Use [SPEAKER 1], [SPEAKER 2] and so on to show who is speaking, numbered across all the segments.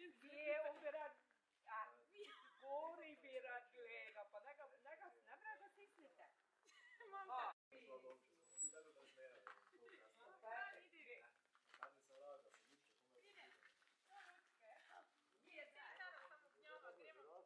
[SPEAKER 1] Je, on bi rad... Gori bi rad gleda, pa ne bi ga stisnite.
[SPEAKER 2] Mamka.
[SPEAKER 3] Ni tako da zmera,
[SPEAKER 1] Idi.
[SPEAKER 3] Kada se laga, se niče, kuma je
[SPEAKER 2] Ide. To ručke. Nije stara samo gnjava, gremo.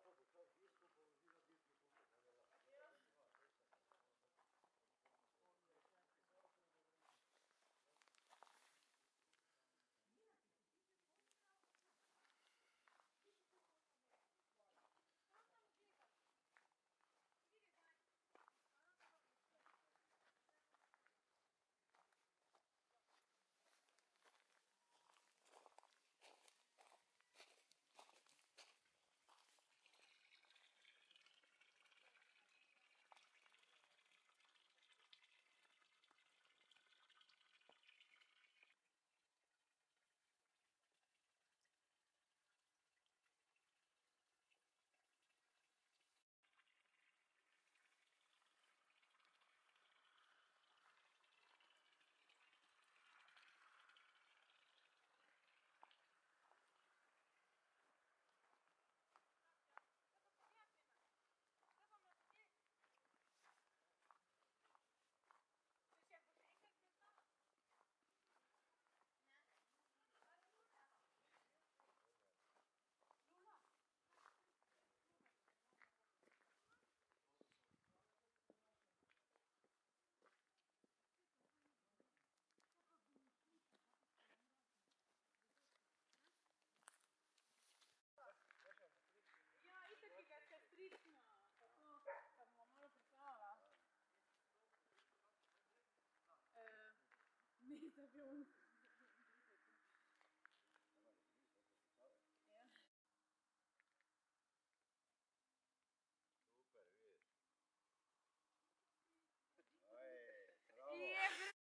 [SPEAKER 2] Ja, itak je ga sestrična, tako, da bomo malo pripravila. Ne, da bi on.